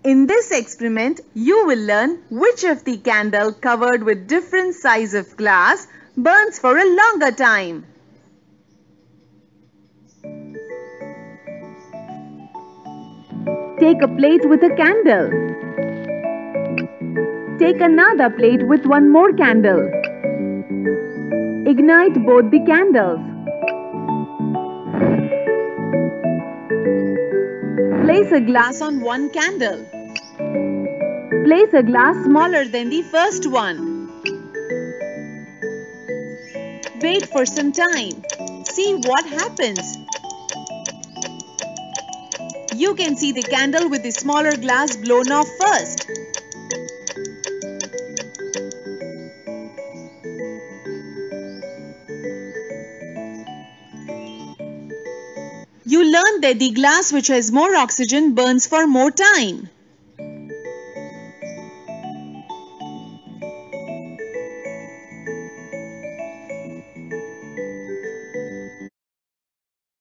In this experiment, you will learn which of the candle covered with different size of glass burns for a longer time. Take a plate with a candle. Take another plate with one more candle. Ignite both the candles. Place a glass on one candle. Place a glass smaller than the first one. Wait for some time. See what happens. You can see the candle with the smaller glass blown off first. You learned that the glass which has more oxygen burns for more time.